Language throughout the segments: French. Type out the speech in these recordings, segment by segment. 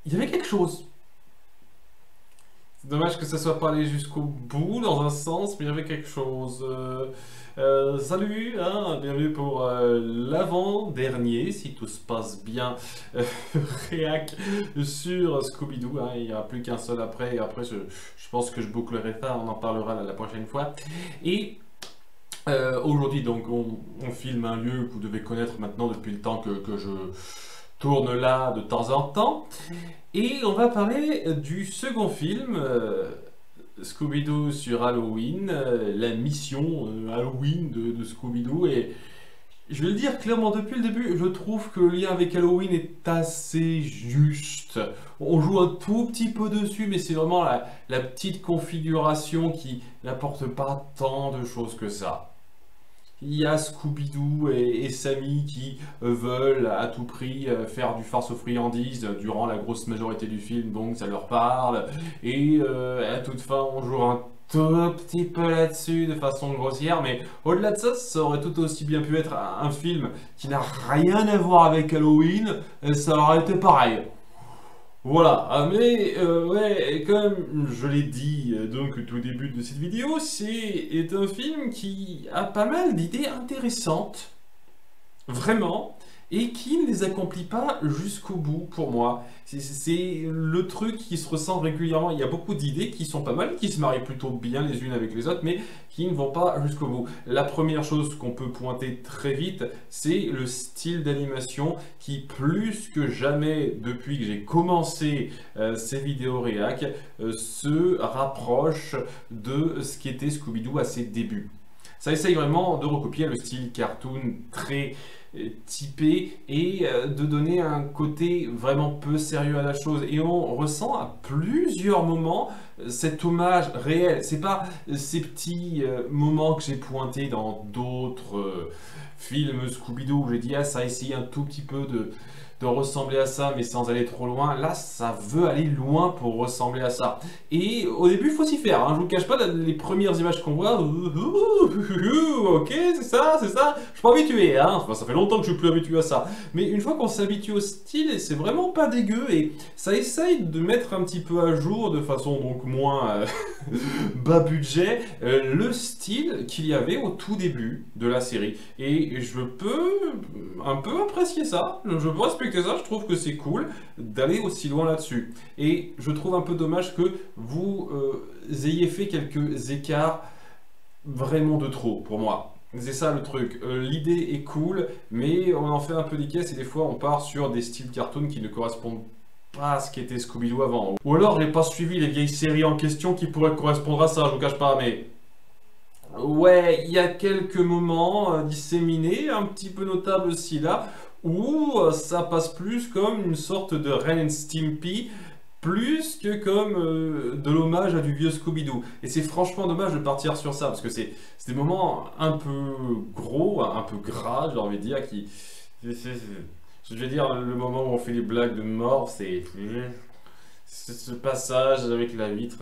il y avait quelque chose. C'est dommage que ça soit pas allé jusqu'au bout dans un sens, mais il y avait quelque chose. Salut, hein, bienvenue pour l'avant-dernier, si tout se passe bien, euh, réac sur Scooby-Doo. Hein, il n'y aura plus qu'un seul après, et après je pense que je bouclerai ça, on en parlera la prochaine fois. Et aujourd'hui, donc, on filme un lieu que vous devez connaître maintenant depuis le temps que je tourne là de temps en temps. Et on va parler du second film, Scooby-Doo sur Halloween, la mission Halloween de Scooby-Doo. Et je vais le dire clairement depuis le début, je trouve que le lien avec Halloween est assez juste. On joue un tout petit peu dessus, mais c'est vraiment la petite configuration qui n'apporte pas tant de choses que ça. Il y a Scooby-Doo et Sammy qui veulent à tout prix faire du farce aux friandises durant la grosse majorité du film, donc ça leur parle. Et à toute fin, on joue un tout petit peu là-dessus de façon grossière, mais au-delà de ça, ça aurait tout aussi bien pu être un film qui n'a rien à voir avec Halloween, et ça aurait été pareil. Voilà, mais ouais, comme je l'ai dit donc au tout début de cette vidéo, c'est un film qui a pas mal d'idées intéressantes, vraiment, et qui ne les accomplit pas jusqu'au bout pour moi. C'est le truc qui se ressent régulièrement. Il y a beaucoup d'idées qui sont pas mal, qui se marient plutôt bien les unes avec les autres, mais qui ne vont pas jusqu'au bout. La première chose qu'on peut pointer très vite, c'est le style d'animation qui, plus que jamais, depuis que j'ai commencé ces vidéos réac, se rapproche de ce qu'était Scooby-Doo à ses débuts. Ça essaye vraiment de recopier le style cartoon très typé et de donner un côté vraiment peu sérieux à la chose. Et on ressent à plusieurs moments cet hommage réel. C'est pas ces petits moments que j'ai pointés dans d'autres films Scooby-Doo où j'ai dit ah ça essaye un tout petit peu de ressembler à ça mais sans aller trop loin. Là ça veut aller loin pour ressembler à ça. Et au début il faut s'y faire, hein. Je vous cache pas les premières images qu'on voit, ok c'est ça, je suis pas habitué, hein. Enfin, ça fait longtemps que je suis plus habitué à ça. Mais une fois qu'on s'habitue au style, c'est vraiment pas dégueu et ça essaye de mettre un petit peu à jour de façon donc moins bas budget le style qu'il y avait au tout début de la série. Et je peux un peu apprécier ça, je peux respecter ça, je trouve que c'est cool d'aller aussi loin là-dessus. Et je trouve un peu dommage que vous ayez fait quelques écarts vraiment de trop pour moi. C'est ça le truc. L'idée est cool, mais on en fait un peu des caisses et des fois on part sur des styles cartoon qui ne correspondent pas à ce qu'était Scooby-Doo avant. Ou alors j'ai pas suivi les vieilles séries en question qui pourraient correspondre à ça, je vous cache pas, mais... Ouais, il y a quelques moments disséminés, un petit peu notables aussi là, où ça passe plus comme une sorte de Ren and Stimpy, plus que comme de l'hommage à du vieux Scooby-Doo. Et c'est franchement dommage de partir sur ça, parce que c'est des moments un peu gros, un peu gras, j'ai envie de dire, qui... Je veux dire, le moment où on fait les blagues de mort, c'est... Ce passage avec la vitre...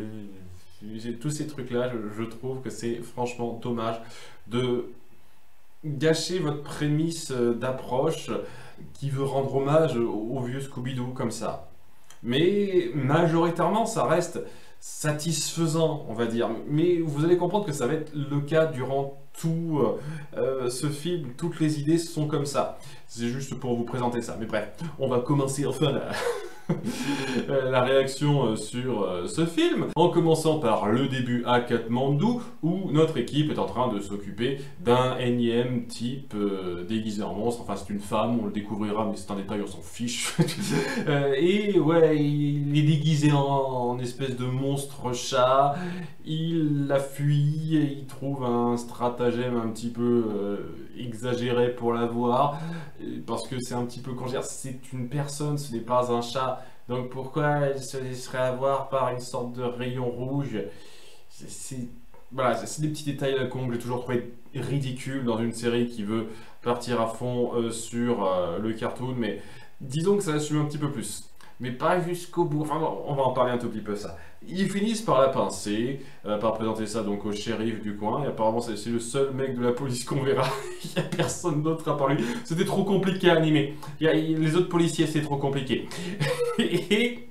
tous ces trucs-là, je trouve que c'est franchement dommage de gâcher votre prémisse d'approche qui veut rendre hommage au vieux Scooby-Doo comme ça. Mais majoritairement, ça reste satisfaisant, on va dire. Mais vous allez comprendre que ça va être le cas durant tout ce film. Toutes les idées sont comme ça. C'est juste pour vous présenter ça. Mais bref, on va commencer enfin là. La réaction sur ce film, en commençant par le début à Katmandou, où notre équipe est en train de s'occuper d'un énième type déguisé en monstre. Enfin, c'est une femme, on le découvrira, mais c'est un détail, on s'en fiche. Et ouais, il est déguisé en espèce de monstre chat, il la fuit, et il trouve un stratagème un petit peu exagéré pour l'avoir, parce que c'est un petit peu, quand je veux dire, c'est une personne, ce n'est pas un chat. Donc pourquoi elle se laisserait avoir par une sorte de rayon rouge? Voilà, c'est des petits détails à la con que j'ai toujours trouvé ridicule dans une série qui veut partir à fond sur le cartoon, mais disons que ça assume un petit peu plus. mais pas jusqu'au bout. Enfin, on va en parler un tout petit peu ça. Ils finissent par la pincer, par présenter ça donc au shérif du coin, et apparemment c'est le seul mec de la police qu'on verra. Il n'y a personne d'autre à part lui. C'était trop compliqué à animer. Les autres policiers, c'est trop compliqué. Et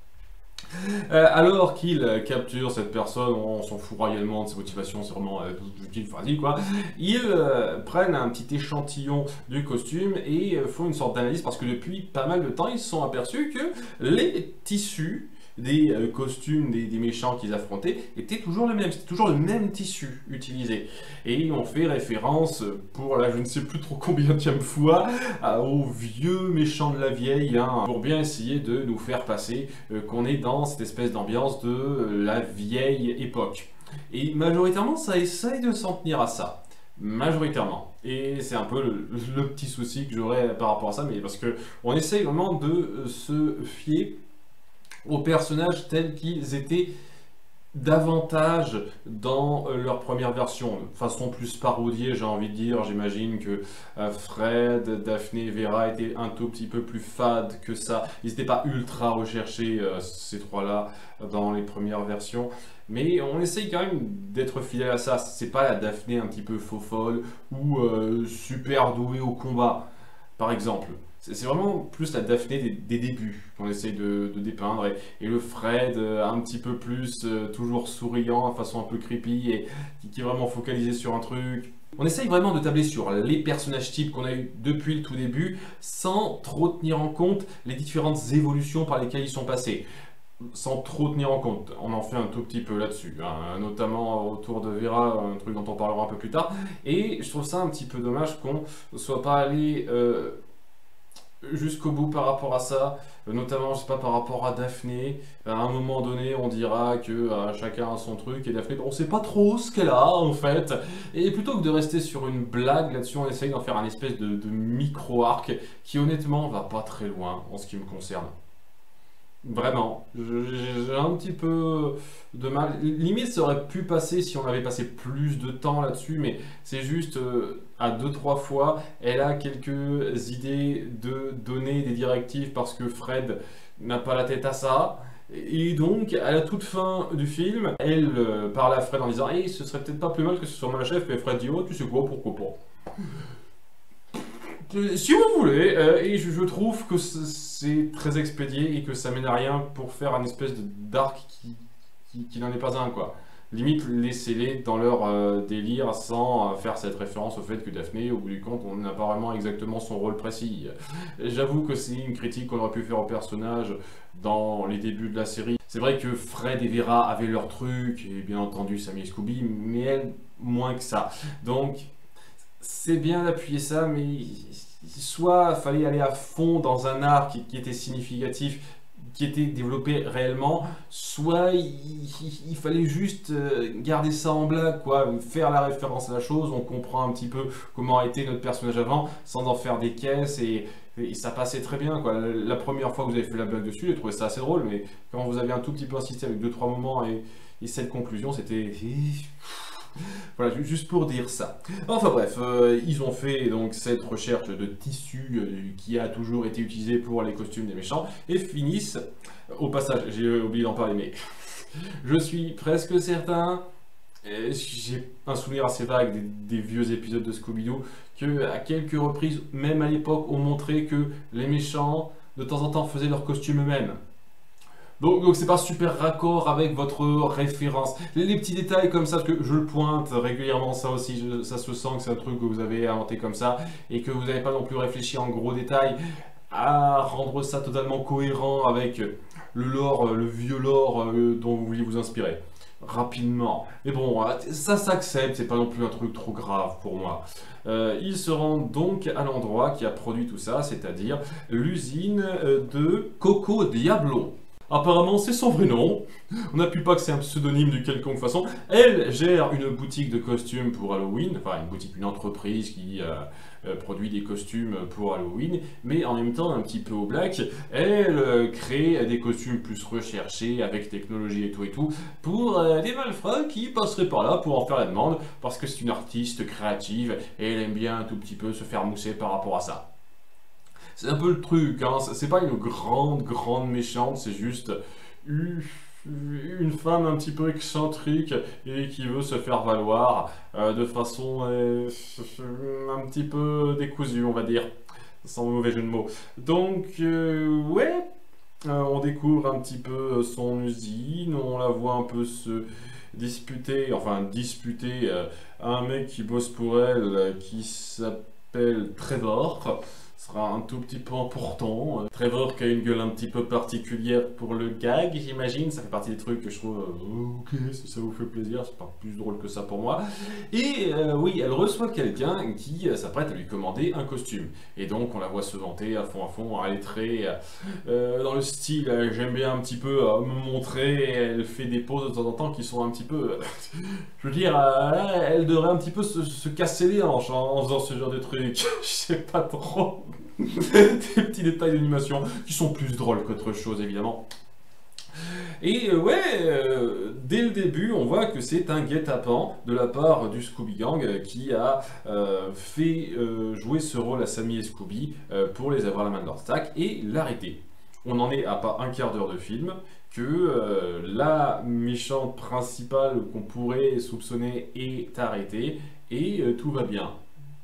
alors qu'ils capturent cette personne, on s'en fout royalement de ses motivations, c'est vraiment une phrase quoi. Ils prennent un petit échantillon du costume et font une sorte d'analyse parce que depuis pas mal de temps, ils se sont aperçus que les tissus des costumes des méchants qu'ils affrontaient étaient toujours les mêmes, c'était toujours le même tissu utilisé. Et on fait référence, pour là je ne sais plus trop combien de fois, aux vieux méchants de la vieille, hein, pour bien essayer de nous faire passer qu'on est dans cette espèce d'ambiance de la vieille époque. Et majoritairement, ça essaye de s'en tenir à ça. Majoritairement. Et c'est un peu le petit souci que j'aurais par rapport à ça, mais parce que on essaye vraiment de se fier aux personnages tels qu'ils étaient davantage dans leur première version, de façon plus parodiée, j'ai envie de dire. J'imagine que Fred, Daphné, Vera étaient un tout petit peu plus fades que ça. Ils n'étaient pas ultra recherchés, ces trois-là, dans les premières versions. Mais on essaye quand même d'être fidèle à ça. C'est pas la Daphné un petit peu faux-folle ou super douée au combat, par exemple. C'est vraiment plus la Daphné des débuts qu'on essaye de dépeindre, et le Fred un petit peu plus, toujours souriant, de façon un peu creepy, et qui est vraiment focalisé sur un truc. On essaye vraiment de tabler sur les personnages types qu'on a eu depuis le tout début, sans trop tenir en compte les différentes évolutions par lesquelles ils sont passés. Sans trop tenir en compte, on en fait un tout petit peu là-dessus, hein, notamment autour de Vera, un truc dont on parlera un peu plus tard, et je trouve ça un petit peu dommage qu'on ne soit pas allé jusqu'au bout par rapport à ça, notamment, je sais pas, par rapport à Daphné. À un moment donné, on dira que chacun a son truc, et Daphné, on sait pas trop ce qu'elle a en fait. Et plutôt que de rester sur une blague là-dessus, on essaye d'en faire un espèce de micro-arc qui honnêtement va pas très loin en ce qui me concerne. Vraiment, j'ai un petit peu de mal. Limite, ça aurait pu passer si on avait passé plus de temps là-dessus, mais c'est juste à deux, trois fois, elle a quelques idées de donner des directives parce que Fred n'a pas la tête à ça. Et donc, à la toute fin du film, elle parle à Fred en disant hey, ce serait peut-être pas plus mal que ce soit ma chef, et Fred dit oh, tu sais quoi, pourquoi pas. Si vous voulez, et je trouve que c'est très expédié et que ça mène à rien pour faire un espèce d'arc qui n'en est pas un, quoi. Limite, laissez-les dans leur délire sans faire cette référence au fait que Daphné, au bout du compte, on n'a pas vraiment exactement son rôle précis. J'avoue que c'est une critique qu'on aurait pu faire au personnage dans les débuts de la série. C'est vrai que Fred et Vera avaient leur truc, et bien entendu Sammy et Scooby, mais elle, moins que ça. Donc, c'est bien d'appuyer ça, mais soit il fallait aller à fond dans un arc qui était significatif, qui était développé réellement, soit il fallait juste garder ça en blague, quoi, faire la référence à la chose, on comprend un petit peu comment a été notre personnage avant, sans en faire des caisses, et ça passait très bien, quoi. La première fois que vous avez fait la blague dessus, j'ai trouvé ça assez drôle, mais quand vous avez un tout petit peu insisté avec 2-3 moments et cette conclusion, c'était... Voilà, juste pour dire ça. Enfin bref, ils ont fait donc cette recherche de tissu qui a toujours été utilisé pour les costumes des méchants, et finissent, au passage, j'ai oublié d'en parler, mais je suis presque certain, j'ai un souvenir assez vague des vieux épisodes de Scooby-Doo, que à quelques reprises, même à l'époque, on montrait que les méchants, de temps en temps, faisaient leurs costumes eux-mêmes. Donc c'est pas super raccord avec votre référence. Les petits détails comme ça, parce que je le pointe régulièrement, ça aussi, ça se sent que c'est un truc que vous avez inventé comme ça, et que vous n'avez pas non plus réfléchi en gros détails à rendre ça totalement cohérent avec le lore, le vieux lore dont vous vouliez vous inspirer. Rapidement. Mais bon, ça s'accepte, c'est pas non plus un truc trop grave pour moi. Ils se rendent donc à l'endroit qui a produit tout ça, c'est-à-dire l'usine de Coco Diablo. Apparemment, c'est son vrai nom. On n'appuie pas que c'est un pseudonyme de quelconque façon. Elle gère une boutique de costumes pour Halloween, enfin une boutique, une entreprise qui produit des costumes pour Halloween, mais en même temps un petit peu au black. Elle crée des costumes plus recherchés, avec technologie et tout, pour des malfrats qui passeraient par là pour en faire la demande, parce que c'est une artiste créative et elle aime bien un tout petit peu se faire mousser par rapport à ça. C'est un peu le truc, hein. C'est pas une grande méchante, c'est juste une femme un petit peu excentrique et qui veut se faire valoir de façon un petit peu décousue, on va dire, sans mauvais jeu de mots. Donc, ouais, on découvre un petit peu son usine, on la voit un peu se disputer un mec qui bosse pour elle, qui s'appelle Trevor. Ce sera un tout petit peu important. Trevor qui a une gueule un petit peu particulière pour le gag, j'imagine. Ça fait partie des trucs que je trouve ok, si ça vous fait plaisir, c'est pas plus drôle que ça pour moi. Et oui, elle reçoit quelqu'un qui s'apprête à lui commander un costume. Et donc on la voit se vanter à fond, elle est très dans le style, j'aime bien un petit peu me montrer, elle fait des poses de temps en temps qui sont un petit peu, je veux dire, elle devrait un petit peu se casser les hanches en faisant ce genre de trucs, je sais pas trop, des petits détails d'animation qui sont plus drôles qu'autre chose évidemment. Et dès le début, on voit que c'est un guet-apens de la part du Scooby Gang qui a fait jouer ce rôle à Sammy et Scooby pour les avoir la main dans le sac et l'arrêter. On en est à pas un quart d'heure de film que la méchante principale qu'on pourrait soupçonner est arrêtée et tout va bien.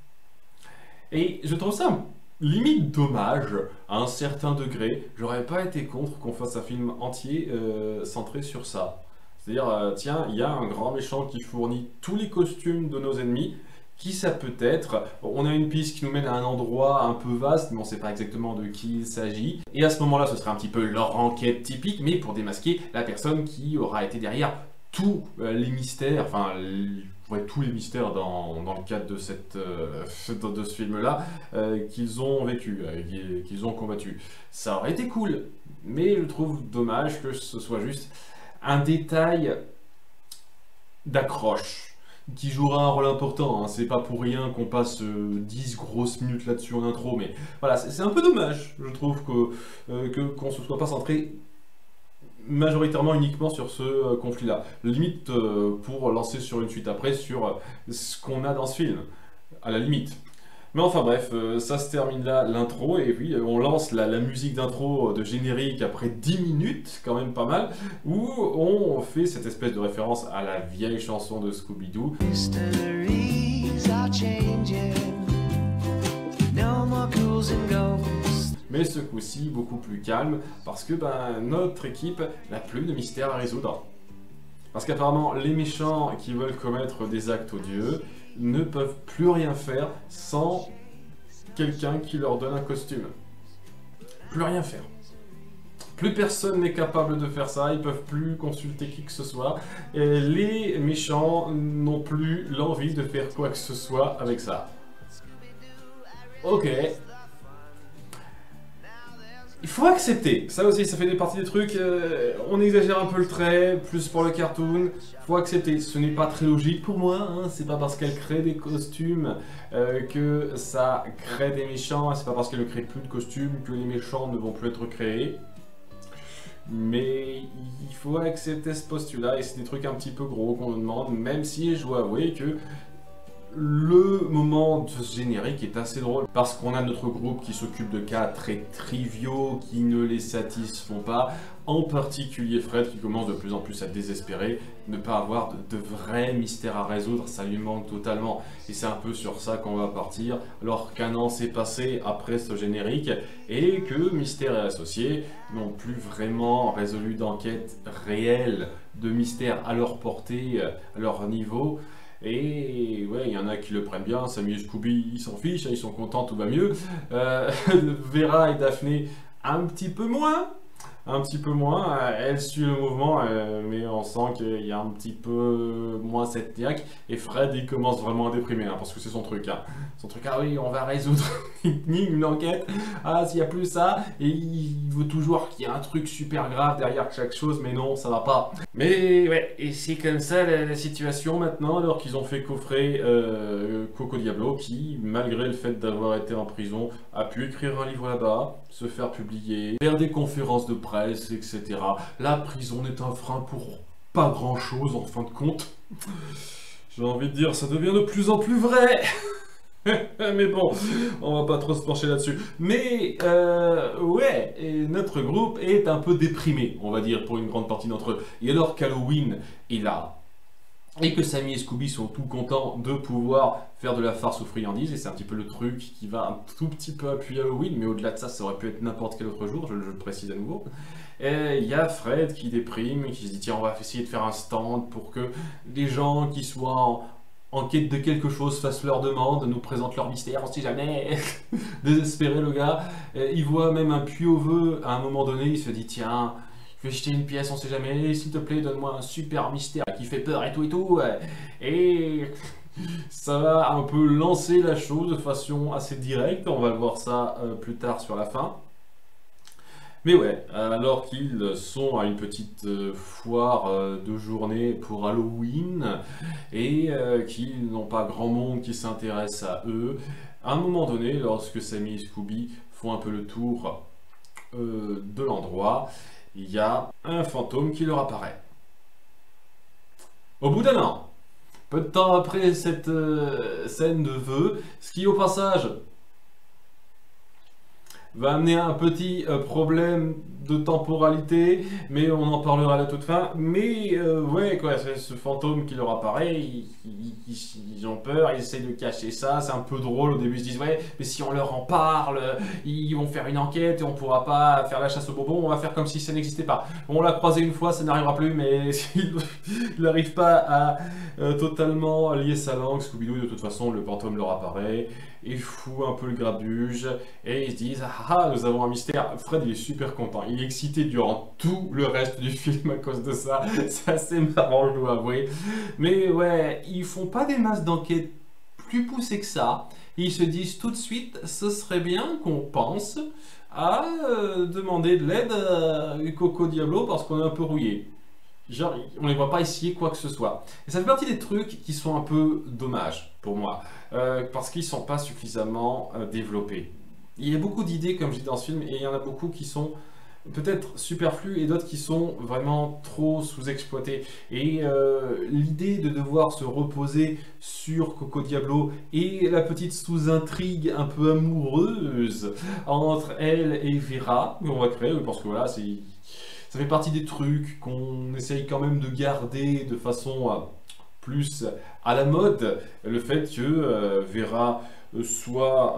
Et je trouve ça limite dommage à un certain degré. J'aurais pas été contre qu'on fasse un film entier centré sur ça. C'est-à-dire, tiens, il y a un grand méchant qui fournit tous les costumes de nos ennemis. Qui ça peut être? On a une piste qui nous mène à un endroit un peu vaste, mais on ne sait pas exactement de qui il s'agit. Et à ce moment-là, ce serait un petit peu leur enquête typique, mais pour démasquer la personne qui aura été derrière tous les mystères, enfin tous les mystères dans le cadre de, de ce film-là qu'ils ont vécu, qu'ils ont combattu. Ça aurait été cool, mais je trouve dommage que ce soit juste un détail d'accroche qui jouera un rôle important, hein. C'est pas pour rien qu'on passe 10 grosses minutes là-dessus en intro, mais voilà, c'est un peu dommage, je trouve, qu'on se soit pas centré majoritairement uniquement sur ce conflit-là. Limite pour lancer sur une suite après sur ce qu'on a dans ce film, à la limite. Mais enfin bref, ça se termine là l'intro, et puis on lance la musique d'intro de générique après 10 minutes, quand même pas mal, où on fait cette espèce de référence à la vieille chanson de Scooby-Doo. Mais ce coup-ci, beaucoup plus calme, parce que notre équipe n'a plus de mystère à résoudre. Parce qu'apparemment, les méchants qui veulent commettre des actes odieux ne peuvent plus rien faire sans quelqu'un qui leur donne un costume. Plus rien faire. Plus personne n'est capable de faire ça, ils peuvent plus consulter qui que ce soit. Et les méchants n'ont plus l'envie de faire quoi que ce soit avec ça. Ok. Il faut accepter, ça aussi, ça fait partie des trucs, on exagère un peu le trait, plus pour le cartoon, faut accepter, ce n'est pas très logique pour moi, hein. C'est pas parce qu'elle crée des costumes que ça crée des méchants, c'est pas parce qu'elle ne crée plus de costumes que les méchants ne vont plus être créés. Mais il faut accepter ce postulat et c'est des trucs un petit peu gros qu'on nous demande, même si je dois avouer que le moment de ce générique est assez drôle parce qu'on a notre groupe qui s'occupe de cas très triviaux qui ne les satisfont pas, en particulier Fred qui commence de plus en plus à désespérer, ne pas avoir de vrais mystères à résoudre, ça lui manque totalement et c'est un peu sur ça qu'on va partir alors qu'un an s'est passé après ce générique et que Mystère et Associés n'ont plus vraiment résolu d'enquête réelle de mystères à leur portée, à leur niveau. Et ouais, il y en a qui le prennent bien, Sammy et Scooby, ils s'en fichent, ils sont contents, tout va mieux. Vera et Daphné, un petit peu moins. Elle suit le mouvement, mais on sent qu'il y a un petit peu moins cette niaque. Et Fred, il commence vraiment à déprimer, hein, parce que c'est son truc. Hein. Son truc, ah oui, on va résoudre une enquête. Ah, s'il n'y a plus ça. Et il veut toujours qu'il y ait un truc super grave derrière chaque chose, mais non, ça va pas. Mais ouais, et c'est comme ça la situation maintenant, alors qu'ils ont fait coffrer Coco Diablo, qui, malgré le fait d'avoir été en prison, a pu écrire un livre là-bas, se faire publier, faire des conférences de presse, etc. La prison n'est un frein pour pas grand-chose, en fin de compte. J'ai envie de dire, ça devient de plus en plus vrai. Mais bon, on va pas trop se pencher là-dessus. Mais ouais, et notre groupe est un peu déprimé, on va dire, pour une grande partie d'entre eux. Et alors qu'Halloween est là, et que Sammy et Scooby sont tout contents de pouvoir faire de la farce aux friandises, et c'est un petit peu le truc qui va un tout petit peu appuyer Halloween, mais au-delà de ça, ça aurait pu être n'importe quel autre jour, je le précise à nouveau. Et il y a Fred qui déprime, qui se dit tiens, on va essayer de faire un stand pour que les gens qui soient en quête de quelque chose fassent leur demande, nous présentent leur mystère, on sait jamais. Désespéré le gars. Il voit même un puits au vœu à un moment donné, il se dit tiens, je vais jeter une pièce, on sait jamais, s'il te plaît, donne-moi un super mystère qui fait peur et tout et tout. Et ça va un peu lancer la chose de façon assez directe, on va le voir ça plus tard sur la fin. Mais ouais, alors qu'ils sont à une petite foire de journée pour Halloween et qu'ils n'ont pas grand monde qui s'intéresse à eux, à un moment donné, lorsque Sammy et Scooby font un peu le tour de l'endroit, il y a un fantôme qui leur apparaît. Au bout d'un an, peu de temps après cette scène de vœux, ce qui au passage va amener un petit problème de temporalité, mais on en parlera à la toute fin. Mais ouais, quoi, c'est ce fantôme qui leur apparaît, ils ont peur, ils essayent de cacher ça, c'est un peu drôle. Au début, ils se disent, ouais, mais si on leur en parle, ils vont faire une enquête et on pourra pas faire la chasse aux bonbons, on va faire comme si ça n'existait pas. On l'a croisé une fois, ça n'arrivera plus, mais il n'arrive pas à totalement lier sa langue. Scooby-Doo, de toute façon, le fantôme leur apparaît, il fout un peu le grabuge, et ils se disent ah, nous avons un mystère. Fred, il est super content, il est excité durant tout le reste du film à cause de ça. C'est assez marrant, je dois avouer. Mais ouais, ils font pas des masses d'enquête plus poussées que ça. Ils se disent tout de suite, ce serait bien qu'on pense à demander de l'aide à Coco Diablo parce qu'on est un peu rouillé. Genre, on ne les voit pas essayer quoi que ce soit. Et ça fait partie des trucs qui sont un peu dommages pour moi, parce qu'ils ne sont pas suffisamment développés. Il y a beaucoup d'idées, comme je dis dans ce film, et il y en a beaucoup qui sont peut-être superflues et d'autres qui sont vraiment trop sous-exploitées. Et l'idée de devoir se reposer sur Coco Diablo et la petite sous-intrigue un peu amoureuse entre elle et Vera, qu'on va créer, parce que voilà, ça fait partie des trucs qu'on essaye quand même de garder de façon plus à la mode. Le fait que Vera soit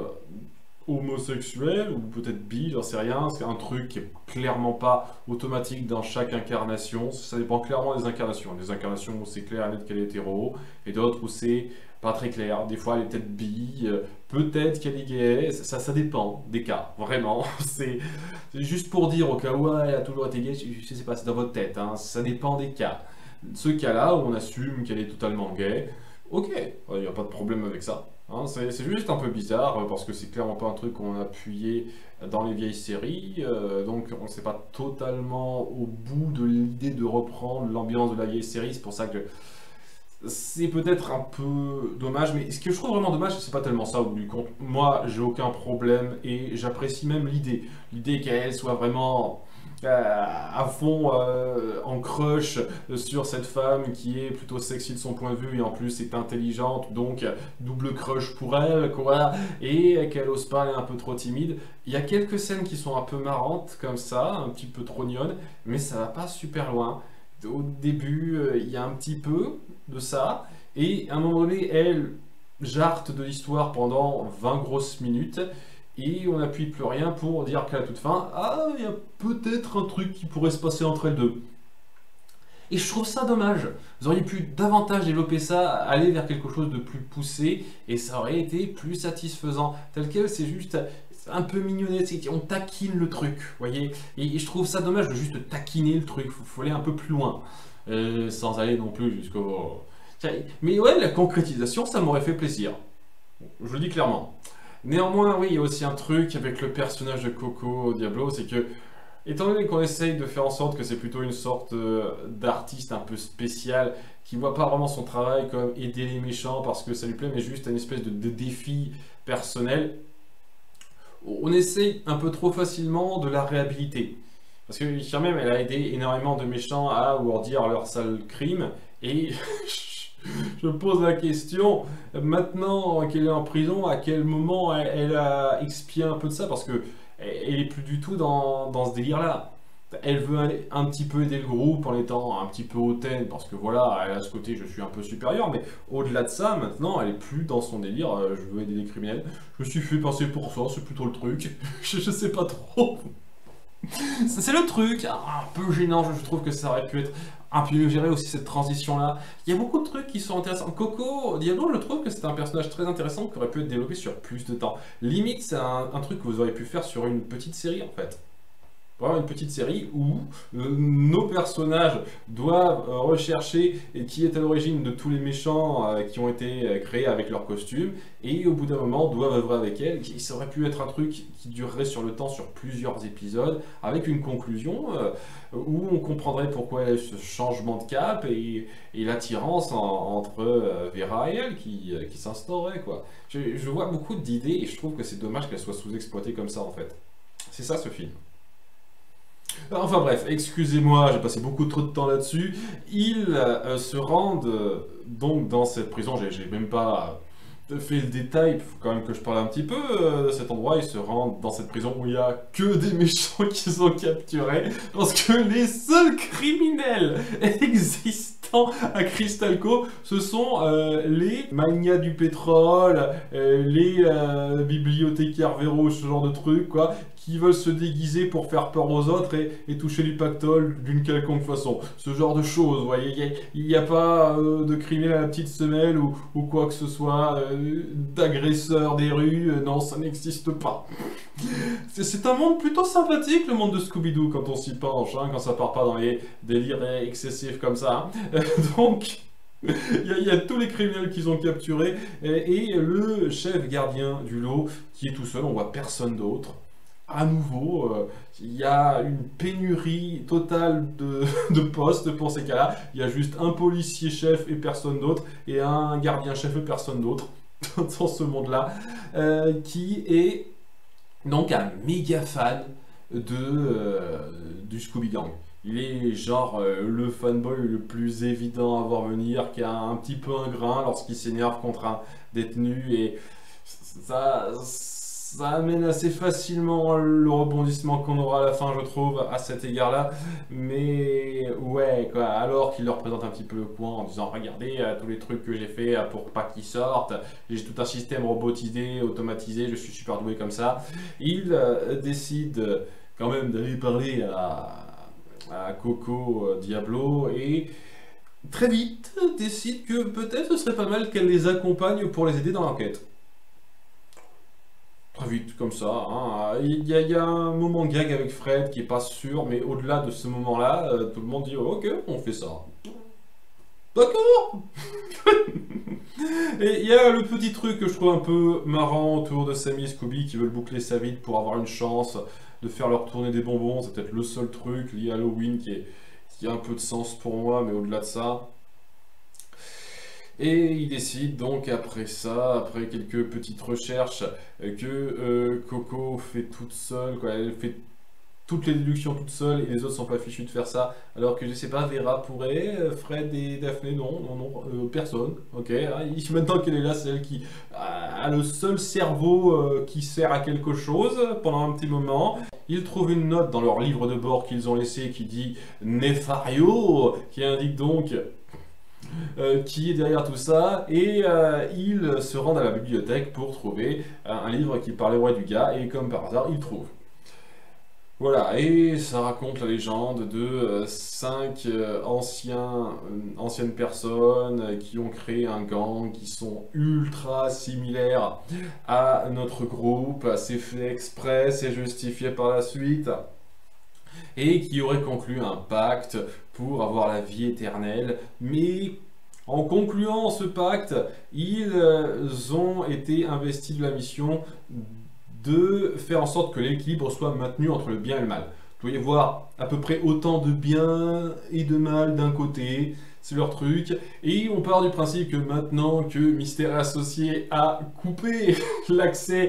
homosexuelle ou peut-être bi, j'en sais rien. C'est un truc qui est clairement pas automatique dans chaque incarnation. Ça dépend clairement des incarnations. Des incarnations où c'est clair et net qu'elle est hétéro et d'autres où c'est pas très clair. Des fois elle est peut-être bi, peut-être qu'elle est gay. Ça dépend des cas. Vraiment. C'est juste pour dire au cas où elle a toujours été gay. Je sais pas, c'est dans votre tête. Hein. Ça dépend des cas. Ce cas-là où on assume qu'elle est totalement gay, ok, il n'y a pas de problème avec ça. Hein, c'est juste un peu bizarre parce que c'est clairement pas un truc qu'on a appuyé dans les vieilles séries, donc on ne sait pas totalement au bout de l'idée de reprendre l'ambiance de la vieille série. C'est pour ça que c'est peut-être un peu dommage, mais ce que je trouve vraiment dommage, c'est pas tellement ça au bout du compte. Moi, j'ai aucun problème et j'apprécie même l'idée qu'elle soit vraiment à fond en crush sur cette femme qui est plutôt sexy de son point de vue et en plus est intelligente, donc double crush pour elle, quoi, et qu'elle ose pas, elle est un peu trop timide. Il y a quelques scènes qui sont un peu marrantes comme ça, un petit peu trognonnes, mais ça va pas super loin. Au début, il y a un petit peu de ça, et à un moment donné, elle jarte de l'histoire pendant 20 grosses minutes, et on n'appuie plus rien pour dire qu'à la toute fin, ah, il y a peut-être un truc qui pourrait se passer entre elles deux. Et je trouve ça dommage. Vous auriez pu davantage développer ça, aller vers quelque chose de plus poussé, et ça aurait été plus satisfaisant. Tel quel, c'est juste un peu mignonnet, on taquine le truc, vous voyez. Et je trouve ça dommage de juste taquiner le truc, faut aller un peu plus loin, sans aller non plus jusqu'au... Mais ouais, la concrétisation, ça m'aurait fait plaisir. Je le dis clairement. Néanmoins, oui, il y a aussi un truc avec le personnage de Coco Diablo, c'est que, étant donné qu'on essaye de faire en sorte que c'est plutôt une sorte d'artiste un peu spécial, qui voit pas vraiment son travail comme aider les méchants parce que ça lui plaît, mais juste une espèce de défi personnel, on essaye un peu trop facilement de la réhabiliter. Parce que quand même, elle a aidé énormément de méchants à ourdir leur sale crime, et Je pose la question, maintenant qu'elle est en prison, à quel moment elle a expié un peu de ça? Parce que elle est plus du tout dans ce délire-là. Elle veut un petit peu aider le groupe en étant un petit peu hautaine, parce que voilà, elle a ce côté je suis un peu supérieur, mais au-delà de ça, maintenant, elle est plus dans son délire, je veux aider les criminels. Je me suis fait passer pour ça, c'est plutôt le truc. Je sais pas trop. C'est le truc, un peu gênant, je trouve que ça aurait pu être un peu mieux géré aussi cette transition-là. Il y a beaucoup de trucs qui sont intéressants. Coco, Diablo, je trouve que c'est un personnage très intéressant qui aurait pu être développé sur plus de temps. Limite, c'est un truc que vous auriez pu faire sur une petite série en fait. Vraiment une petite série où nos personnages doivent rechercher et qui est à l'origine de tous les méchants qui ont été créés avec leurs costumes et au bout d'un moment doivent œuvrer avec elle. Ça aurait pu être un truc qui durerait sur le temps sur plusieurs épisodes avec une conclusion où on comprendrait pourquoi il y a eu ce changement de cap et l'attirance entre Vera et elle qui s'instaurerait quoi. Je vois beaucoup d'idées et je trouve que c'est dommage qu'elles soient sous-exploitées comme ça en fait. C'est ça ce film. Enfin bref, excusez-moi, j'ai passé beaucoup trop de temps là-dessus. Ils se rendent donc dans cette prison, j'ai même pas fait le détail, il faut quand même que je parle un petit peu de cet endroit. Ils se rendent dans cette prison où il n'y a que des méchants qui sont capturés, parce que les seuls criminels existants à Crystal Cove, ce sont les magnats du pétrole, les bibliothécaires véros, ce genre de trucs, quoi, qui veulent se déguiser pour faire peur aux autres et toucher du pactole d'une quelconque façon. Ce genre de choses, vous voyez, il n'y a pas de criminels à la petite semelle ou quoi que ce soit, d'agresseurs des rues, non, ça n'existe pas. C'est un monde plutôt sympathique, le monde de Scooby-Doo, quand on s'y penche, hein, quand ça part pas dans les délires excessifs comme ça. Hein. Donc... il y a tous les criminels qu'ils ont capturés et le chef gardien du lot qui est tout seul, on voit personne d'autre. À nouveau, il y a une pénurie totale de postes pour ces cas-là. Il y a juste un policier chef et personne d'autre, et un gardien chef et personne d'autre dans ce monde-là, qui est donc un méga fan du Scooby Gang. Il est genre le fanboy le plus évident à voir venir, qui a un petit peu un grain lorsqu'il s'énerve contre un détenu, et ça amène assez facilement le rebondissement qu'on aura à la fin, je trouve, à cet égard-là. Mais ouais, quoi, alors qu'il leur présente un petit peu le coin en disant regardez tous les trucs que j'ai fait pour pas qu'ils sortent, j'ai tout un système robotisé, automatisé, je suis super doué comme ça. Il décide quand même d'aller parler à Coco Diablo et très vite décide que peut-être ce serait pas mal qu'elle les accompagne pour les aider dans l'enquête. Très vite, comme ça. Hein. Il y a un moment gag avec Fred qui est pas sûr, mais au-delà de ce moment-là, tout le monde dit ok, on fait ça. D'accord. Et il y a le petit truc que je trouve un peu marrant autour de Sammy et Scooby qui veulent boucler sa vie pour avoir une chance de faire leur tournée des bonbons. C'est peut-être le seul truc lié à Halloween qui a un peu de sens pour moi, mais au-delà de ça. Et il décide donc après ça, après quelques petites recherches, que Coco fait toute seule, quoi. Elle fait toutes les déductions toute seule et les autres sont pas fichus de faire ça. Alors que je sais pas, Vera pourrait, Fred et Daphné, non, personne. Ok, hein, maintenant qu'elle est là, c'est elle qui a le seul cerveau qui sert à quelque chose pendant un petit moment. Ils trouvent une note dans leur livre de bord qu'ils ont laissé qui dit Nefario, qui indique donc qui est derrière tout ça, et ils se rendent à la bibliothèque pour trouver un livre qui parlerait du gars, et comme par hasard, ils trouvent. Voilà, et ça raconte la légende de 5 anciennes personnes qui ont créé un gang, qui sont ultra similaires à notre groupe, c'est fait exprès, c'est justifié par la suite, et qui auraient conclu un pacte pour avoir la vie éternelle, mais en concluant ce pacte, ils ont été investis de la mission de faire en sorte que l'équilibre soit maintenu entre le bien et le mal. Vous pouvez voir à peu près autant de bien et de mal d'un côté, c'est leur truc, et on part du principe que maintenant que Mystère Associé a coupé l'accès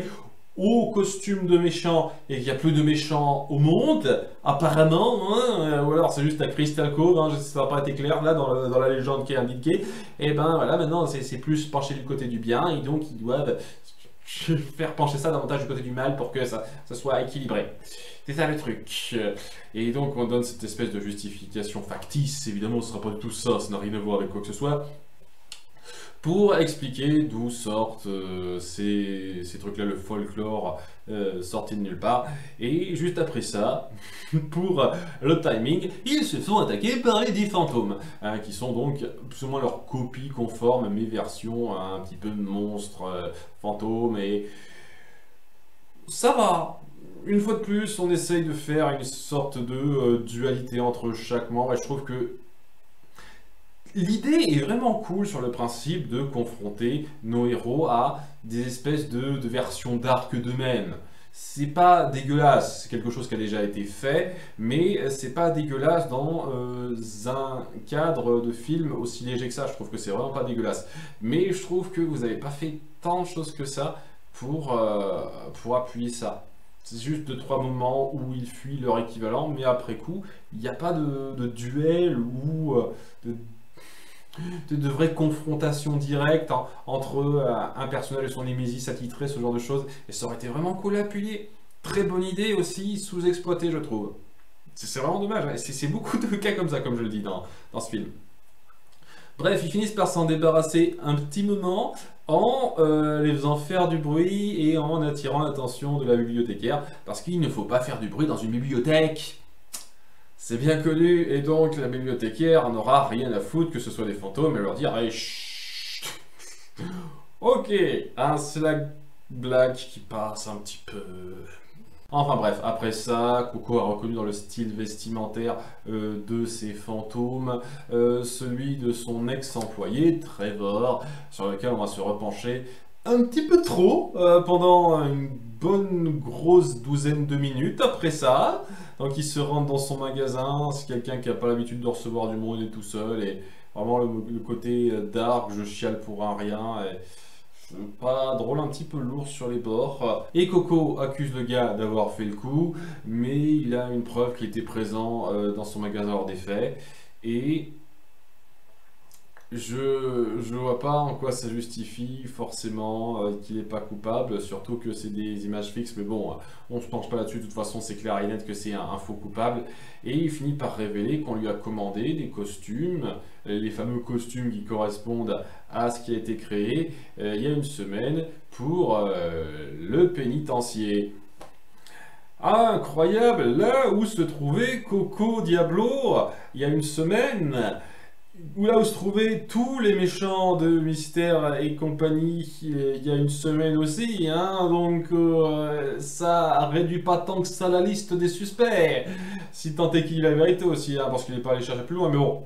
au costume de méchant et qu'il n'y a plus de méchants au monde, apparemment, hein, ou alors c'est juste à Crystal Cove, hein, ça n'a pas été clair là dans la légende qui est indiquée, et ben voilà, maintenant c'est plus penché du côté du bien, et donc ils doivent faire pencher ça davantage du côté du mal pour que ça soit équilibré. C'est ça le truc. Et donc on donne cette espèce de justification factice, évidemment ce ne sera pas du tout ça, ça n'a rien à voir avec quoi que ce soit, pour expliquer d'où sortent ces trucs-là, le folklore sorti de nulle part. Et juste après ça, pour le timing, ils se sont attaqués par les 10 fantômes, hein, qui sont donc plus ou moins leur copie conforme, mes versions un petit peu monstres, fantômes, et ça va. Une fois de plus, on essaye de faire une sorte de dualité entre chaque membre, et je trouve que l'idée est vraiment cool sur le principe de confronter nos héros à des espèces de versions d'arc d'eux-mêmes. C'est pas dégueulasse, c'est quelque chose qui a déjà été fait, mais c'est pas dégueulasse dans un cadre de film aussi léger que ça. Je trouve que c'est vraiment pas dégueulasse. Mais je trouve que vous n'avez pas fait tant de choses que ça pour appuyer ça. C'est juste 2-3 moments où ils fuient leur équivalent, mais après coup, il n'y a pas de duel ou de vraies confrontations directes entre un personnage et son némésis attitré, ce genre de choses. Et ça aurait été vraiment cool à appuyer. Très bonne idée aussi, sous-exploitée je trouve. C'est vraiment dommage, hein. C'est beaucoup de cas comme ça, comme je le dis dans ce film. Bref, ils finissent par s'en débarrasser un petit moment en les faisant faire du bruit et en attirant l'attention de la bibliothécaire, parce qu'il ne faut pas faire du bruit dans une bibliothèque. C'est bien connu, et donc la bibliothécaire n'aura rien à foutre que ce soit des fantômes, elle leur dire hey, chut. Ok, hein, c'est la blague qui passe un petit peu. Enfin bref, après ça, Coco a reconnu dans le style vestimentaire de ses fantômes celui de son ex-employé, Trevor, sur lequel on va se repencher un petit peu trop pendant une bonne grosse douzaine de minutes après ça. Donc il se rentre dans son magasin, c'est quelqu'un qui n'a pas l'habitude de recevoir du monde, il est tout seul, et vraiment le côté dark, je chiale pour un rien, et pas drôle, un petit peu lourd sur les bords. Et Coco accuse le gars d'avoir fait le coup, mais il a une preuve qu'il était présent dans son magasin lors des faits, et je vois pas en quoi ça justifie forcément qu'il n'est pas coupable, surtout que c'est des images fixes, mais bon, on se penche pas là-dessus, de toute façon c'est clair et net que c'est un faux coupable, et il finit par révéler qu'on lui a commandé des costumes, les fameux costumes qui correspondent à ce qui a été créé il y a une semaine pour le pénitencier. Ah, incroyable, là où se trouvait Coco Diablo il y a une semaine, où là où se trouvaient tous les méchants de Mystère et compagnie il y a une semaine aussi, hein, donc ça réduit pas tant que ça la liste des suspects, si tant est qu'il dit la vérité aussi, hein, parce qu'il n'est pas allé chercher plus loin, mais bon.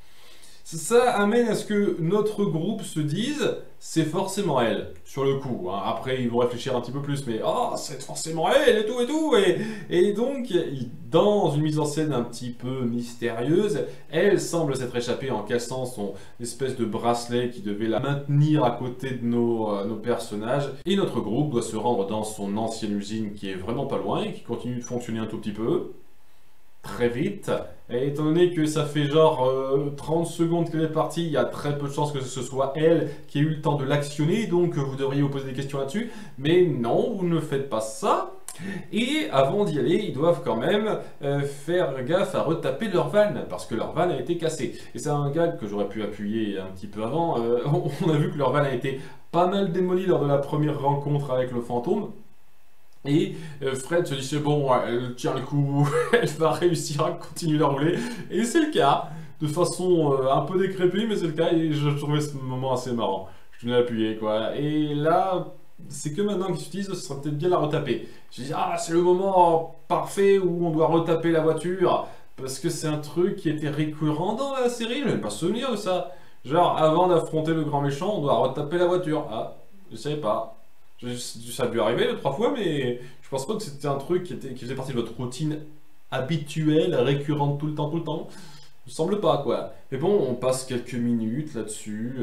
Ça amène à ce que notre groupe se dise, c'est forcément elle, sur le coup, hein. Après, ils vont réfléchir un petit peu plus, mais oh, c'est forcément elle, et tout, et donc, dans une mise en scène un petit peu mystérieuse, elle semble s'être échappée en cassant son espèce de bracelet qui devait la maintenir à côté de nos personnages, et notre groupe doit se rendre dans son ancienne usine qui est vraiment pas loin, et qui continue de fonctionner un tout petit peu, très vite. Et étant donné que ça fait genre 30 secondes qu'elle est partie, il y a très peu de chances que ce soit elle qui ait eu le temps de l'actionner, donc vous devriez vous poser des questions là-dessus. Mais non, vous ne faites pas ça. Et avant d'y aller, ils doivent quand même faire gaffe à retaper leur van, parce que leur van a été cassé. Et c'est un gag que j'aurais pu appuyer un petit peu avant. On a vu que leur van a été pas mal démoli lors de la première rencontre avec le fantôme. Et Fred se dit c'est bon, elle tient le coup, elle va réussir à continuer à rouler. Et c'est le cas, de façon un peu décrépite, mais c'est le cas, et je trouvais ce moment assez marrant. Je tenais à appuyer quoi. Et là, c'est que maintenant qu'ils s'utilisent, ce serait peut-être bien la retaper. Je dis ah c'est le moment parfait où on doit retaper la voiture, parce que c'est un truc qui était récurrent dans la série, je n'ai pas souvenir de ça. Genre avant d'affronter le grand méchant, on doit retaper la voiture. Ah, je savais pas. Ça a dû arriver 2-3 fois, mais je pense pas que c'était un truc qui faisait partie de votre routine habituelle, récurrente tout le temps. Il me semble pas, quoi. Mais bon, on passe quelques minutes là-dessus.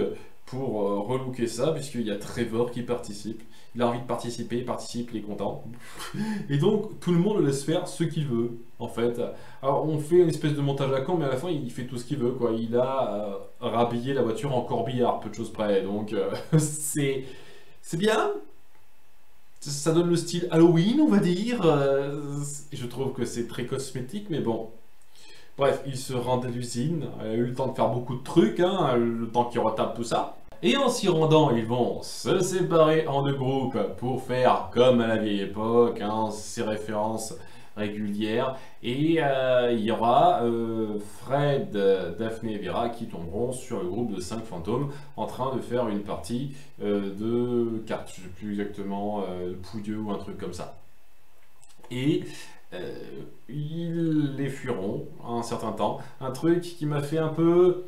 pour relooker ça, puisqu'il y a Trevor qui participe. Il a envie de participer, il participe, il est content. Et donc, tout le monde le laisse faire ce qu'il veut, en fait. Alors, on fait une espèce de montage à con, mais à la fin, il fait tout ce qu'il veut, quoi. Il a rhabillé la voiture en corbillard, peu de choses près. Donc, c'est bien. Ça donne le style Halloween, on va dire. Je trouve que c'est très cosmétique, mais bon. Bref, il se rend à l'usine. Il a eu le temps de faire beaucoup de trucs, hein, le temps qu'il retape tout ça. Et en s'y rendant, ils vont se séparer en deux groupes pour faire comme à la vieille époque, hein, ces références régulières. Et il y aura Fred, Daphné et Vera qui tomberont sur le groupe de 5 fantômes en train de faire une partie de cartes, je ne sais plus exactement, de Pouilleux ou un truc comme ça. Et ils les fuiront un certain temps. Un truc qui m'a fait un peu...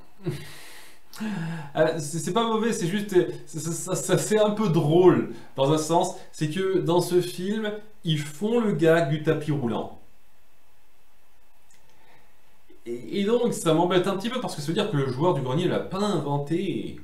c'est pas mauvais, c'est juste, ça c'est un peu drôle dans un sens, c'est que dans ce film, ils font le gag du tapis roulant. Et donc ça m'embête un petit peu parce que ça veut dire que le joueur du grenier l'a pas inventé.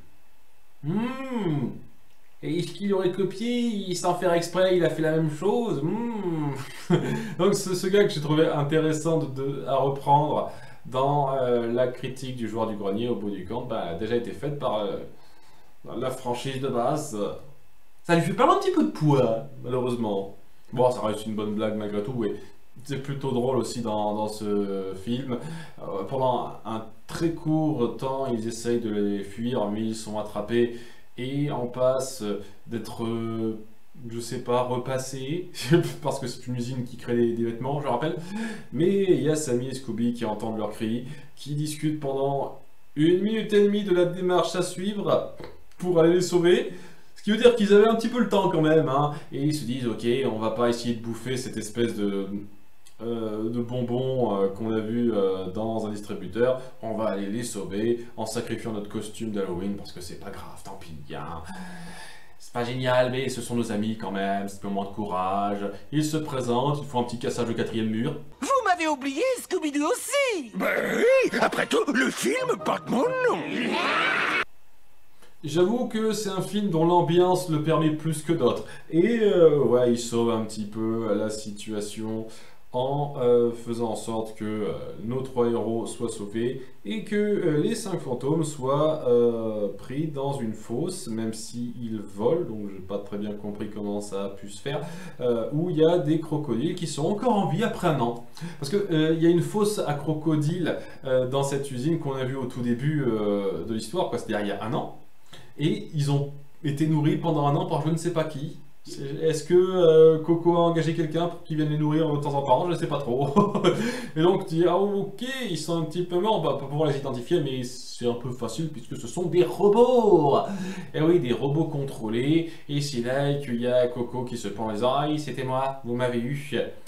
Et est-ce qu'il aurait copié sans faire exprès, il a fait la même chose? Donc ce gag que j'ai trouvé intéressant à reprendre dans la critique du joueur du grenier au bout du compte, bah, a déjà été faite par la franchise de base. Ça lui fait perdre un petit peu de poids, malheureusement. Bon, ça reste une bonne blague malgré tout, et c'est plutôt drôle aussi dans ce film. Pendant un très court temps, ils essayent de les fuir, mais ils sont attrapés et en passe d'être... je sais pas, repassés, parce que c'est une usine qui crée des vêtements, je rappelle. Mais il y a Sammy et Scooby qui entendent leurs cris, qui discutent pendant 1 minute et demie de la démarche à suivre pour aller les sauver. Ce qui veut dire qu'ils avaient un petit peu le temps quand même, hein. Et ils se disent, ok, on va pas essayer de bouffer cette espèce de bonbons qu'on a vu dans un distributeur, on va aller les sauver en sacrifiant notre costume d'Halloween parce que c'est pas grave, tant pis, hein. C'est pas génial, mais ce sont nos amis quand même, c'est un moment de courage. Ils se présentent, ils font un petit cassage au 4e mur. Vous m'avez oublié, Scooby-Doo aussi! Ben oui, après tout, le film porte mon nom. J'avoue que c'est un film dont l'ambiance le permet plus que d'autres. Et ouais, il sauve un petit peu la situation en faisant en sorte que nos 3 héros soient sauvés et que les 5 fantômes soient pris dans une fosse, même s'ils volent, donc j'ai pas très bien compris comment ça a pu se faire, où il y a des crocodiles qui sont encore en vie après un an. Parce que il y a une fosse à crocodiles dans cette usine qu'on a vue au tout début de l'histoire, c'est-à-dire il y a un an, et ils ont été nourris pendant un an par je ne sais pas qui. Est-ce que Coco a engagé quelqu'un pour qu'il vienne les nourrir de temps en temps? Je ne sais pas trop. Et donc tu dis, ah ok, ils sont un petit peu morts, on va pas pouvoir les identifier, mais c'est un peu facile puisque ce sont des robots. Et oui, des robots contrôlés. Et c'est là qu'il y a Coco qui se prend les oreilles, c'était moi, vous m'avez eu.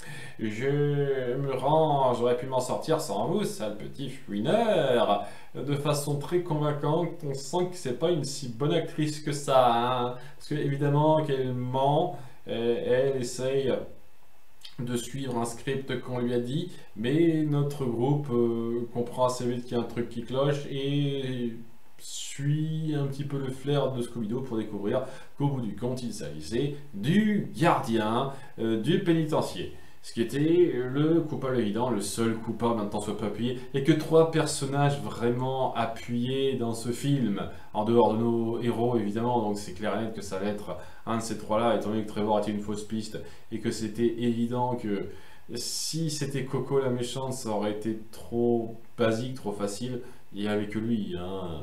Je me rends, j'aurais pu m'en sortir sans vous, sale petit fouineur. De façon très convaincante, on sent que c'est pas une si bonne actrice que ça, hein. Parce que évidemment qu'elle ment, elle essaye de suivre un script qu'on lui a dit, mais notre groupe comprend assez vite qu'il y a un truc qui cloche et suit un petit peu le flair de Scooby-Doo pour découvrir qu'au bout du compte, il s'agissait du gardien du pénitencier. Ce qui était le coupable évident, le seul coupable d'un temps soit pas appuyé, et que 3 personnages vraiment appuyés dans ce film, en dehors de nos héros évidemment, donc c'est clair et net que ça allait être un de ces 3-là, étant donné que Trevor était une fausse piste, et que c'était évident que si c'était Coco la méchante, ça aurait été trop basique, trop facile, il n'y avait que lui, hein.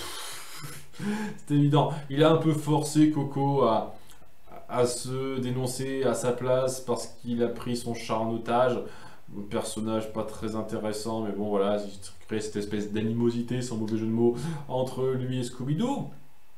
C'est évident, il a un peu forcé Coco à se dénoncer à sa place parce qu'il a pris son chat en otage. Un personnage pas très intéressant, mais bon voilà, il crée cette espèce d'animosité, sans mauvais jeu de mots, entre lui et Scooby-Doo.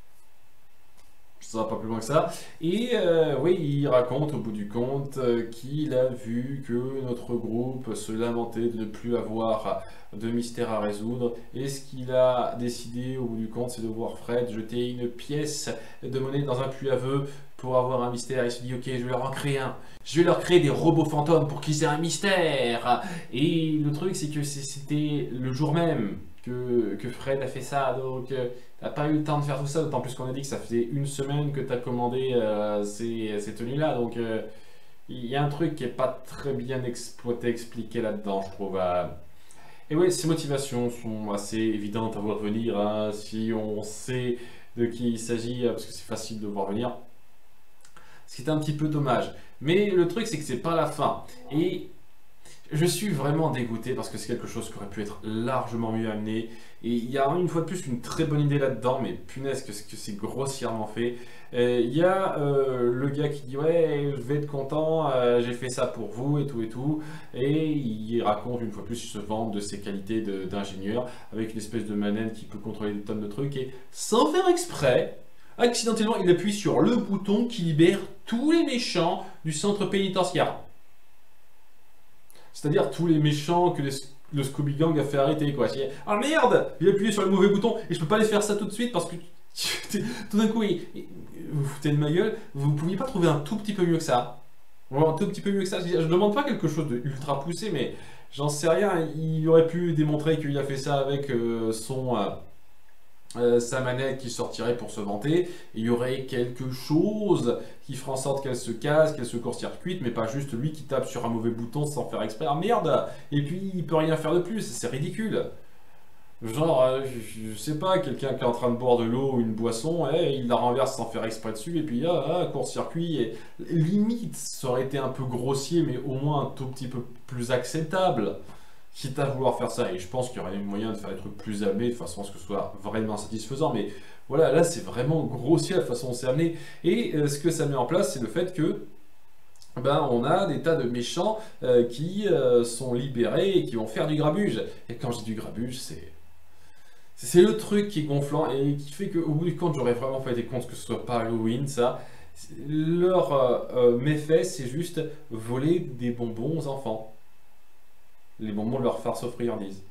Ça va pas plus loin que ça. Et oui, il raconte au bout du compte qu'il a vu que notre groupe se lamentait de ne plus avoir de mystère à résoudre. Et ce qu'il a décidé au bout du compte, c'est de voir Fred jeter une pièce de monnaie dans un puits à vœux pour avoir un mystère. Il se dit, ok, je vais leur en créer un. Je vais leur créer des robots fantômes pour qu'ils aient un mystère. Et le truc, c'est que c'était le jour même que Fred a fait ça, donc t'as pas eu le temps de faire tout ça, d'autant plus qu'on a dit que ça faisait une semaine que t'as commandé ces tenues-là, donc il y a un truc qui est pas très bien exploité, expliqué là-dedans, je trouve. Et ouais, ces motivations sont assez évidentes à voir venir, hein, si on sait de qui il s'agit, parce que c'est facile de voir venir. Ce qui est un petit peu dommage. Mais le truc, c'est que c'est pas la fin. Et je suis vraiment dégoûté parce que c'est quelque chose qui aurait pu être largement mieux amené. Et il y a une fois de plus une très bonne idée là-dedans, mais punaise que c'est grossièrement fait. Il y a le gars qui dit ouais, je vais être content, j'ai fait ça pour vous et tout et tout. Et il raconte une fois de plus, il se vante de ses qualités d'ingénieur avec une espèce de manette qui peut contrôler des tonnes de trucs. Et sans faire exprès, accidentellement, il appuie sur le bouton qui libère tous les méchants du centre pénitentiaire. C'est-à-dire tous les méchants que le Scooby Gang a fait arrêter, quoi. Ah merde, il a appuyé sur le mauvais bouton et je peux pas les faire ça tout de suite parce que tout d'un coup, vous foutez de ma gueule. Vous pouviez pas trouver un tout petit peu mieux que ça? Un tout petit peu mieux que ça. Je demande pas quelque chose de ultra poussé, mais j'en sais rien. Il aurait pu démontrer qu'il a fait ça avec sa manette qui sortirait pour se vanter, il y aurait quelque chose qui ferait en sorte qu'elle se casse, qu'elle se court-circuite, mais pas juste lui qui tape sur un mauvais bouton sans faire exprès. Ah merde! Et puis il peut rien faire de plus, c'est ridicule. Genre, je sais pas, quelqu'un qui est en train de boire de l'eau ou une boisson, il la renverse sans faire exprès dessus, et puis court-circuit, et limite, ça aurait été un peu grossier, mais au moins un tout petit peu plus acceptable. Quitte à vouloir faire ça, et je pense qu'il y aurait moyen de faire des trucs plus amenés de façon à ce que ce soit vraiment satisfaisant, mais voilà, là c'est vraiment grossier la façon dont c'est amené, et ce que ça met en place, c'est le fait que on a des tas de méchants qui sont libérés et qui vont faire du grabuge, et quand je dis du grabuge, c'est le truc qui est gonflant et qui fait qu'au bout du compte, j'aurais vraiment pas été compte que ce soit pas Halloween, ça. Leur méfait, c'est juste voler des bonbons aux enfants. Les bonbons de leur farce aux friandises.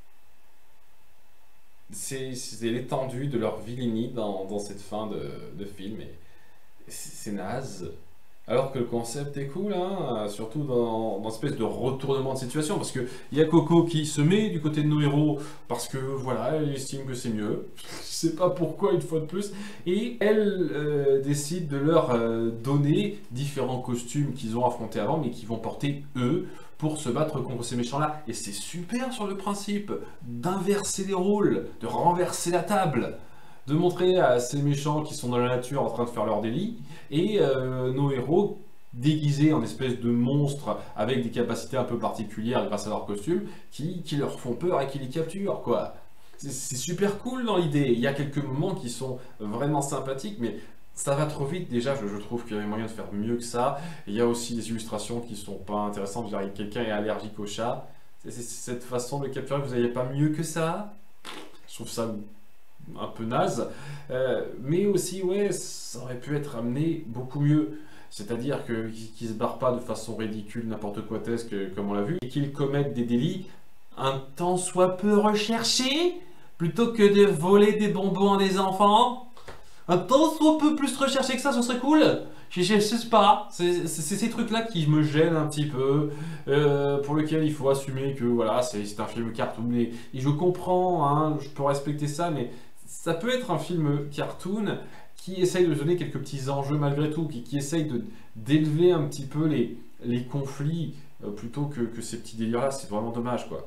C'est l'étendue de leur vilainie dans cette fin de film. Et c'est naze. Alors que le concept est cool, hein, surtout dans une espèce de retournement de situation. Parce qu'il y a Coco qui se met du côté de nos héros parce que voilà, elle estime que c'est mieux. Je sais pas pourquoi, une fois de plus. Et elle décide de leur donner différents costumes qu'ils ont affrontés avant, mais qui vont porter eux pour se battre contre ces méchants-là. Et c'est super sur le principe d'inverser les rôles, de renverser la table, de montrer à ces méchants qui sont dans la nature en train de faire leur délit, et nos héros déguisés en espèces de monstres avec des capacités un peu particulières grâce à leur costume, qui leur font peur et qui les capturent, quoi. C'est super cool dans l'idée. Il y a quelques moments qui sont vraiment sympathiques, mais ça va trop vite déjà, je trouve qu'il y avait moyen de faire mieux que ça. Il y a aussi des illustrations qui sont pas intéressantes. Je veux dire, quelqu'un est allergique au chat. C'est cette façon de le capturer, vous n'avez pas mieux que ça? Je trouve ça un peu naze. Mais aussi, ouais, ça aurait pu être amené beaucoup mieux. C'est-à-dire qu'ils se barrent pas de façon ridicule, n'importe quoi tesque, comme on l'a vu, et qu'ils commettent des délits un tant soit peu recherchés, plutôt que de voler des bonbons à des enfants. Un tant soit peu plus recherché que ça, ce serait cool. Je sais pas, c'est ces trucs-là qui me gênent un petit peu, pour lesquels il faut assumer que voilà, c'est un film cartoon. Et je comprends, hein, je peux respecter ça, mais ça peut être un film cartoon qui essaye de donner quelques petits enjeux malgré tout, qui essaye d'élever un petit peu les conflits, plutôt que ces petits délires-là. C'est vraiment dommage, quoi.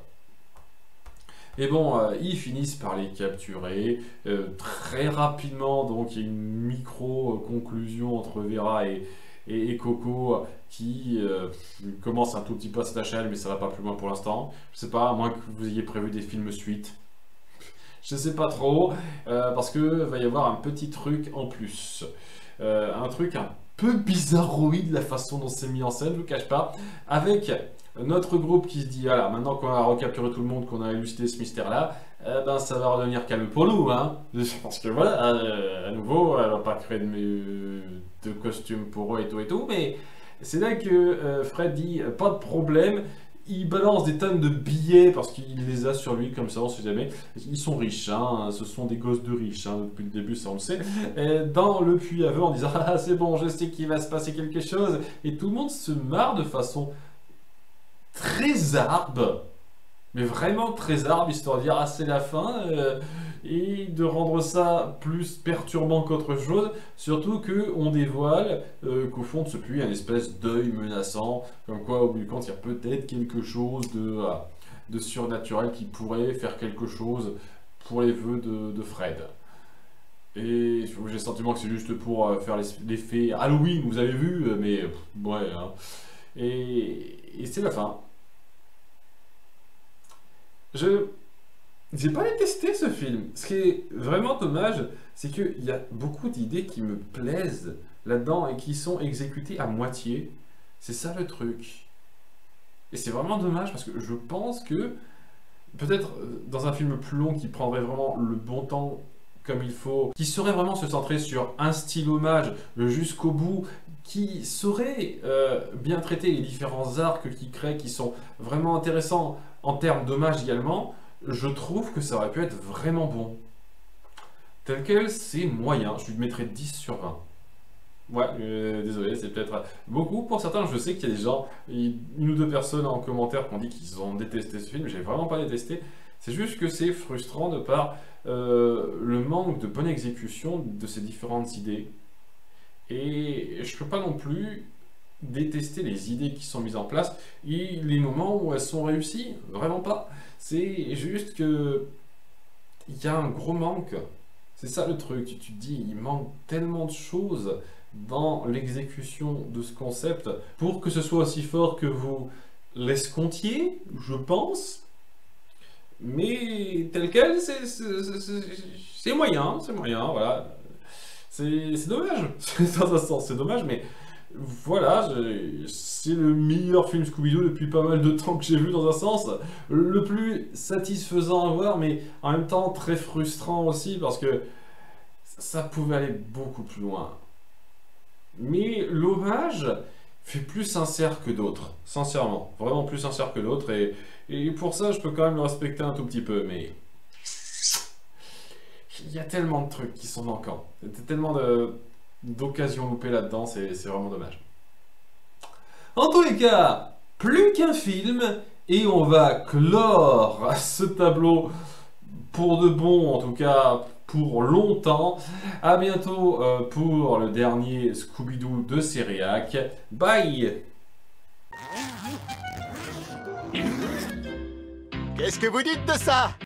Et bon, ils finissent par les capturer très rapidement, donc il y a une micro-conclusion entre Vera et Coco qui commence un tout petit peu à se lâcher, mais ça va pas plus loin pour l'instant. Je sais pas, à moins que vous ayez prévu des films suite. Je sais pas trop, parce que va y avoir un petit truc en plus. Un truc un peu bizarroïde, la façon dont c'est mis en scène, je vous cache pas, avec notre groupe qui se dit, voilà, maintenant qu'on a recapturé tout le monde, qu'on a élucidé ce mystère-là, ça va redevenir calme pour nous, hein. Parce que voilà, à nouveau, elle va pas créer de costumes pour eux et tout, mais c'est là que Fred dit, pas de problème. Il balance des tonnes de billets parce qu'il les a sur lui, comme ça, on sait jamais. Ils sont riches, hein, ce sont des gosses de riches, hein, depuis le début, ça on le sait. Dans le puits à vœux en disant, ah c'est bon, je sais qu'il va se passer quelque chose. Et tout le monde se marre de façon très arbe mais vraiment très arbre, histoire de dire ah c'est la fin, et de rendre ça plus perturbant qu'autre chose, surtout qu'on dévoile qu'au fond de ce puits, il y a une espèce d'œil menaçant, comme quoi au bout du compte il y a peut-être quelque chose de surnaturel qui pourrait faire quelque chose pour les vœux de Fred. Et j'ai le sentiment que c'est juste pour faire l'effet Halloween, vous avez vu, mais ouais. Hein. Et c'est la fin. J'ai pas détesté ce film. Ce qui est vraiment dommage, c'est qu'il y a beaucoup d'idées qui me plaisent là-dedans et qui sont exécutées à moitié. C'est ça le truc. Et c'est vraiment dommage parce que je pense que peut-être dans un film plus long qui prendrait vraiment le bon temps comme il faut, qui saurait vraiment se centrer sur un style hommage jusqu'au bout, qui saurait bien traiter les différents arcs qu'il crée, qui sont vraiment intéressants en termes d'hommage également, je trouve que ça aurait pu être vraiment bon. Tel quel, c'est moyen, je lui mettrais 10 sur 20. Ouais, désolé, c'est peut-être beaucoup pour certains. Je sais qu'il y a des gens, une ou deux personnes en commentaire qui ont dit qu'ils ont détesté ce film. J'ai vraiment pas détesté. C'est juste que c'est frustrant de par le manque de bonne exécution de ces différentes idées. Et je peux pas non plus détester les idées qui sont mises en place et les moments où elles sont réussies. Vraiment pas. C'est juste que il y a un gros manque. C'est ça le truc. Tu te dis, il manque tellement de choses dans l'exécution de ce concept pour que ce soit aussi fort que vous l'escomptiez, je pense. Mais tel quel, c'est moyen, voilà. C'est dommage, dans un sens, c'est dommage, mais voilà, c'est le meilleur film Scooby-Doo depuis pas mal de temps que j'ai vu dans un sens. Le plus satisfaisant à voir, mais en même temps très frustrant aussi, parce que ça pouvait aller beaucoup plus loin. Mais l'hommage fait plus sincère que d'autres, sincèrement, vraiment plus sincère que d'autres, et pour ça je peux quand même le respecter un tout petit peu, mais il y a tellement de trucs qui sont manquants, il y a tellement d'occasions loupées là-dedans, c'est vraiment dommage. En tous les cas, plus qu'un film, et on va clore ce tableau pour de bon, en tout cas pour longtemps. À bientôt pour le dernier Scooby-Doo de Sériac. Bye. Qu'est-ce que vous dites de ça?